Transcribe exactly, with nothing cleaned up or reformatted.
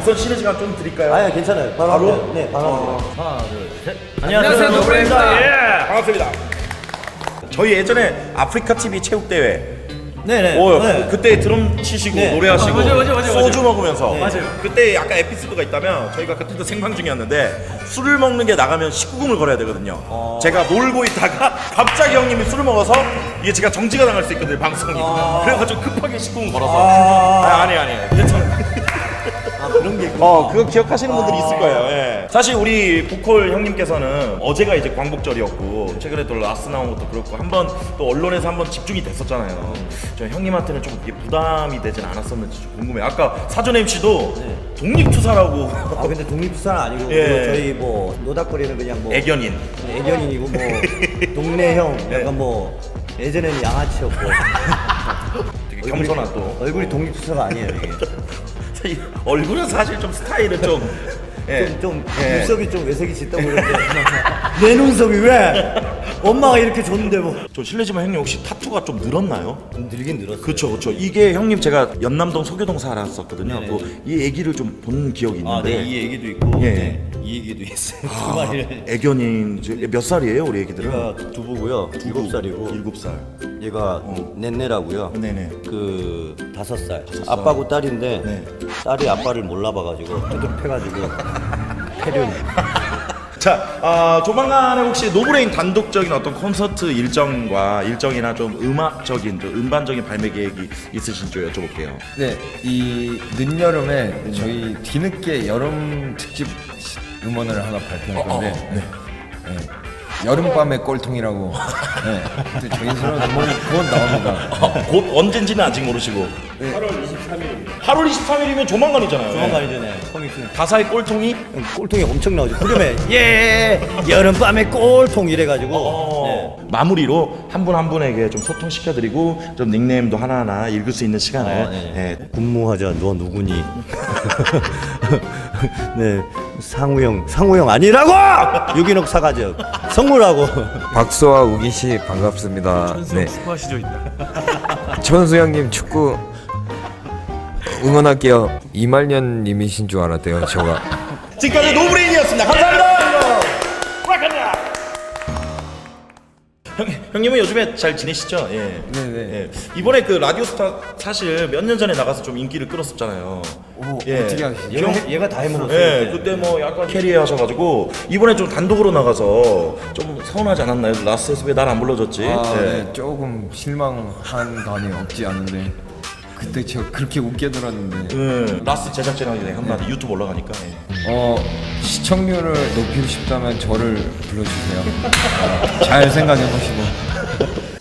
우선 쉬는 시간 좀 드릴까요? 아니 괜찮아요. 바로? 바로? 네, 바로. 어. 하나, 둘, 셋. 안녕하세요, 노브레입니다. 예, 반갑습니다. 저희 예전에 아프리카 티비 체육대회 네네. 오, 네. 그때 드럼 치시고 네. 노래하시고 아, 맞아요, 맞아요, 맞아요, 소주 맞아요. 먹으면서 네. 맞아요. 그때 약간 에피소드가 있다면 저희가 그때도 생방 중이었는데 술을 먹는 게 나가면 십구 금을 걸어야 되거든요. 어... 제가 놀고 있다가 갑자기 형님이 술을 먹어서 이게 제가 정지가 당할 수 있거든요, 방송이. 아... 그래가지고 급하게 십구 금 걸어서 아... 아, 아니 아니 괜찮아요. 아, 그런 게 있구나. 어, 그거 기억하시는 분들이 있을 거예요. 예. 사실 우리 보컬 형님께서는 어제가 이제 광복절이었고 최근에 또 라스 나온 것도 그렇고 한번 또 언론에서 한번 집중이 됐었잖아요. 저 형님한테는 좀 이게 부담이 되진 않았었는지 좀 궁금해요. 아까 사전 엠씨도 네. 독립투사라고. 아 근데 독립투사는 아니고 예. 저희 뭐 노닥거리는 그냥 뭐 애견인. 애견인이고 뭐 동네형 약간 예. 뭐 예전에는 양아치였고. 되게 겸손한 또. 얼굴이 독립투사가 아니에요 이게. 얼굴은 사실 좀 스타일은 좀 예. 좀, 좀 예. 눈썹이 좀 외색이 짙다 보이는데 내 눈썹이 왜? 엄마가 이렇게 줬는데 뭐. 저 실례지만 형님 혹시 타투가 좀 늘었나요? 늘긴 늘었어요. 그렇죠, 그렇죠. 이게 형님 제가 연남동 소교동 살았었거든요. 그 이 얘기를 좀 본 기억이 있는데. 아, 네, 이 얘기도 있고, 예. 네, 이 얘기도 있어요. 아, 두 마리를. 애견인 몇 살이에요, 우리 애기들은? 얘가 두부고요. 일곱 살이고. 일곱 살. 얘가 어. 넷네라고요. 네네. 그 다섯 살. 아빠고 딸인데 네. 딸이 아빠를 몰라봐가지고 두둑해가지고 패륜. 자, 어, 조만간에 혹시 노브레인 단독적인 어떤 콘서트 일정과 일정이나 좀 음악적인, 좀 음반적인 발매 계획이 있으신지 여쭤볼게요. 네, 이 늦여름에 저희 뒤늦게 여름 특집 음원을 하나 발표할 건데 어, 어, 네. 네. 여름밤의 꼴통이라고. 네. 근데 저희는 뭐 그건 나옵니다. 어, 곧 언젠지는 아직 모르시고. 네. 팔월 이십삼일. 팔월 이십삼일이면 조만간이잖아요. 조만간이잖아요. 코믹스. 가사의 꼴통이? 꼴통이 엄청 나오죠. 그러면 예 여름밤의 꼴통 이래가지고. 어, 네. 마무리로 한 분 한 분에게 좀 소통시켜드리고 좀 닉네임도 하나하나 읽을 수 있는 시간을. 어, 네. 네. 군무하자 너 누구니? 네 상우형 상우형 아니라고! 유기농 사과즙 선물하고. 박소아 우기 씨 반갑습니다. 천수 네. 축구하시죠 있다. 천수 형님 축구 응원할게요. 이말년 님이신 줄 알았대요, 저가. 지금까지 노브레인이었습니다. 감사합니다. 형, 형님은 요즘에 잘 지내시죠? 예. 네네. 예. 이번에 그 라디오스타 사실 몇 년 전에 나가서 좀 인기를 끌었었잖아요. 오, 예. 어떻게 하시죠? 얘가, 얘가 다 해먹었어요. 예, 그때 뭐 약간 캐리어 하셔가지고 이번에 좀 단독으로 나가서 좀 서운하지 않았나요? 라스에서 왜 날 안 불러줬지? 아, 예. 네, 조금 실망한 감이 없지 않은데 그때 제가 그렇게 웃게 들었는데 음, 라스 제작진하게 한마디 유튜브 올라가니까. 예. 어 시청률을 높이고 싶다면 저를 불러주세요. 어, 잘 생각해 보시고.